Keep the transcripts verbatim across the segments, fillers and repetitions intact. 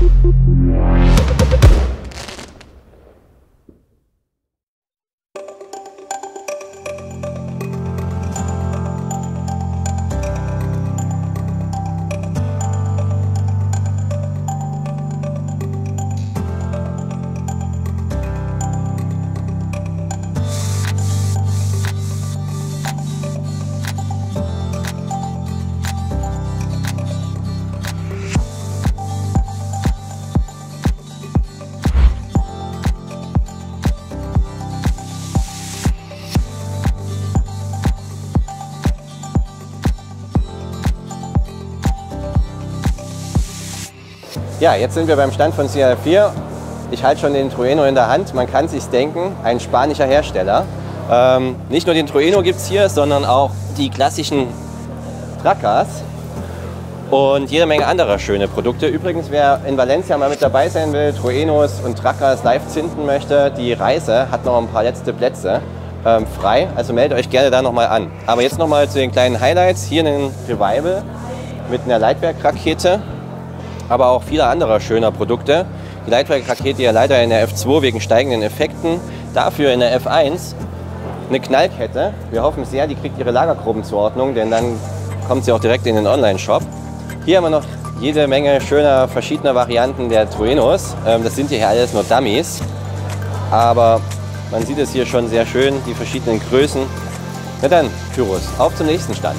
Ja, jetzt sind wir beim Stand von C R vier. Ich halte schon den Trueno in der Hand. Man kann sich's denken, ein spanischer Hersteller. Ähm, nicht nur den Trueno gibt es hier, sondern auch die klassischen Trackers und jede Menge anderer schöne Produkte. Übrigens, wer in Valencia mal mit dabei sein will, Truenos und Trackers live zünden möchte, die Reise hat noch ein paar letzte Plätze ähm, frei. Also meldet euch gerne da nochmal an. Aber jetzt nochmal zu den kleinen Highlights. Hier ein Revival mit einer Leitwerkrakete, aber auch viele anderer schöner Produkte. Die Leitwerkrakete ja leider in der F zwei wegen steigenden Effekten, dafür in der F eins eine Knallkette. Wir hoffen sehr, die kriegt ihre Lagergrubenzuordnung, denn dann kommt sie auch direkt in den Online-Shop. Hier haben wir noch jede Menge schöner verschiedener Varianten der Truenos. Das sind hier alles nur Dummies, aber man sieht es hier schon sehr schön, die verschiedenen Größen. Na dann, Kyros, auf zum nächsten Stand.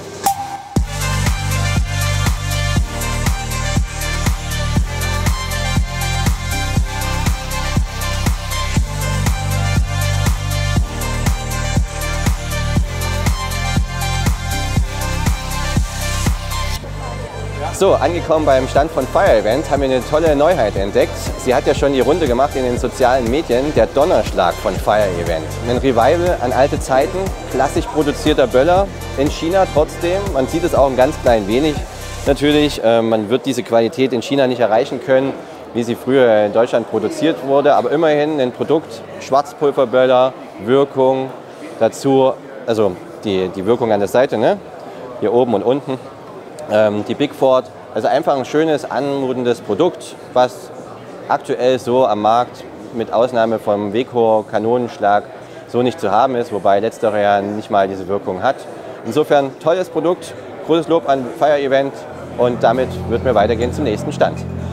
So, angekommen beim Stand von Fire Event haben wir eine tolle Neuheit entdeckt. Sie hat ja schon die Runde gemacht in den sozialen Medien, der Donnerschlag von Fire Event. Ein Revival an alte Zeiten, klassisch produzierter Böller in China trotzdem. Man sieht es auch ein ganz klein wenig natürlich. Man wird diese Qualität in China nicht erreichen können, wie sie früher in Deutschland produziert wurde. Aber immerhin ein Produkt, Schwarzpulverböller, Wirkung, dazu, also die, die Wirkung an der Seite, ne? Hier oben und unten. Die Big Ford, also einfach ein schönes, anmutendes Produkt, was aktuell so am Markt mit Ausnahme vom Weco Kanonenschlag so nicht zu haben ist, wobei letzterer ja nicht mal diese Wirkung hat. Insofern tolles Produkt, großes Lob an Fire Event und damit wird mir weitergehen zum nächsten Stand.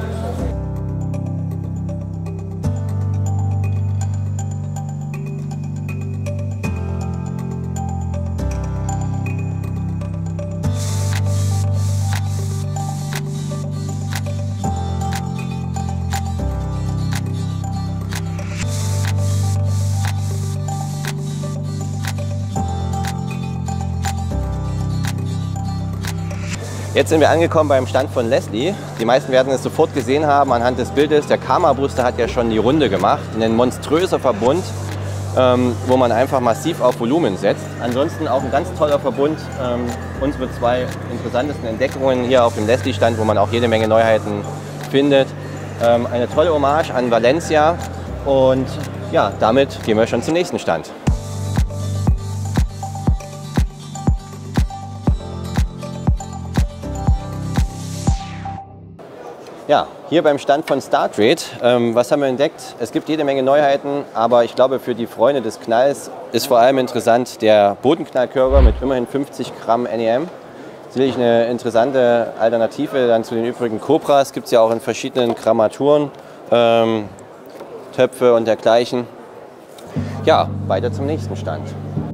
Jetzt sind wir angekommen beim Stand von Leslie. Die meisten werden es sofort gesehen haben anhand des Bildes. Der Karma Booster hat ja schon die Runde gemacht. Ein monströser Verbund, ähm, wo man einfach massiv auf Volumen setzt. Ansonsten auch ein ganz toller Verbund. Ähm, unsere zwei interessantesten Entdeckungen hier auf dem Leslie-Stand, wo man auch jede Menge Neuheiten findet. Ähm, eine tolle Hommage an Valencia und ja, damit gehen wir schon zum nächsten Stand. Ja, hier beim Stand von Star Trade, ähm, was haben wir entdeckt? Es gibt jede Menge Neuheiten, aber ich glaube für die Freunde des Knalls ist vor allem interessant der Bodenknallkörper mit immerhin fünfzig Gramm N E M. Sicherlich eine interessante Alternative dann zu den übrigen Cobras, gibt es ja auch in verschiedenen Grammaturen, ähm, Töpfe und dergleichen. Ja, weiter zum nächsten Stand.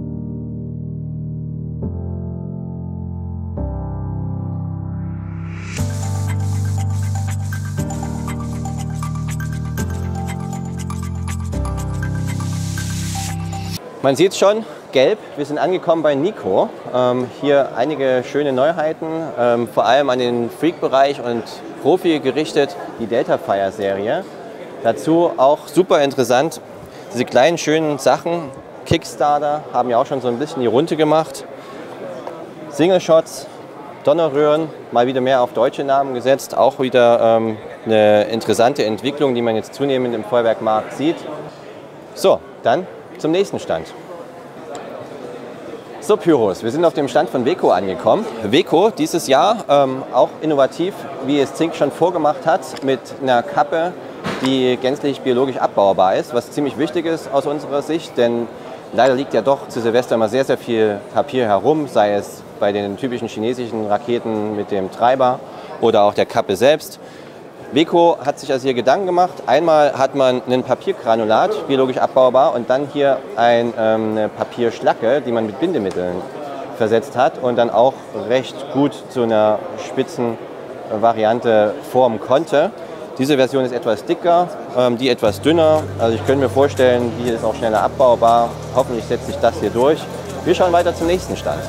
Man sieht es schon, gelb. Wir sind angekommen bei Nico. Ähm, hier einige schöne Neuheiten, ähm, vor allem an den Freak-Bereich und Profi gerichtet, die Delta Fire Serie. Dazu auch super interessant, diese kleinen schönen Sachen. Kickstarter haben ja auch schon so ein bisschen die Runde gemacht. Single Shots, Donnerröhren, mal wieder mehr auf deutsche Namen gesetzt. Auch wieder ähm, eine interessante Entwicklung, die man jetzt zunehmend im Feuerwerkmarkt sieht. So, dann zum nächsten Stand. So Pyros, wir sind auf dem Stand von Weco angekommen. Weco dieses Jahr ähm, auch innovativ, wie es Zink schon vorgemacht hat, mit einer Kappe, die gänzlich biologisch abbaubar ist, was ziemlich wichtig ist aus unserer Sicht, denn leider liegt ja doch zu Silvester immer sehr, sehr viel Papier herum, sei es bei den typischen chinesischen Raketen mit dem Treiber oder auch der Kappe selbst. Weco hat sich also hier Gedanken gemacht. Einmal hat man ein Papiergranulat, biologisch abbaubar, und dann hier ein, ähm, eine Papierschlacke, die man mit Bindemitteln versetzt hat und dann auch recht gut zu einer Spitzenvariante formen konnte. Diese Version ist etwas dicker, ähm, die etwas dünner. Also ich könnte mir vorstellen, die ist auch schneller abbaubar. Hoffentlich setzt sich das hier durch. Wir schauen weiter zum nächsten Stand.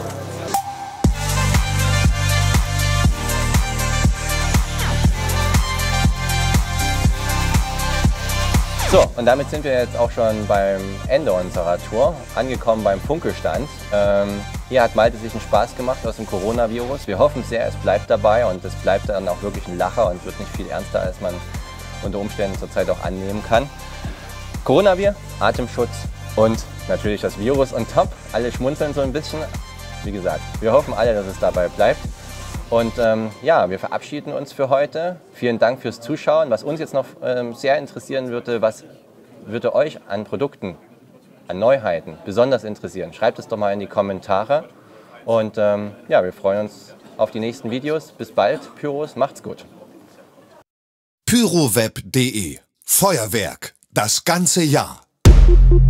So, und damit sind wir jetzt auch schon beim Ende unserer Tour, angekommen beim Funke-Stand. Ähm, hier hat Malte sich einen Spaß gemacht aus dem Coronavirus. Wir hoffen sehr, es bleibt dabei und es bleibt dann auch wirklich ein Lacher und wird nicht viel ernster, als man unter Umständen zurzeit auch annehmen kann. Coronavirus, Atemschutz und natürlich das Virus on top. Alle schmunzeln so ein bisschen. Wie gesagt, wir hoffen alle, dass es dabei bleibt. Und ähm, ja, wir verabschieden uns für heute. Vielen Dank fürs Zuschauen. Was uns jetzt noch ähm, sehr interessieren würde, was würde euch an Produkten, an Neuheiten besonders interessieren? Schreibt es doch mal in die Kommentare. Und ähm, ja, wir freuen uns auf die nächsten Videos. Bis bald, Pyros, macht's gut. Pyroweb punkt de. Feuerwerk das ganze Jahr.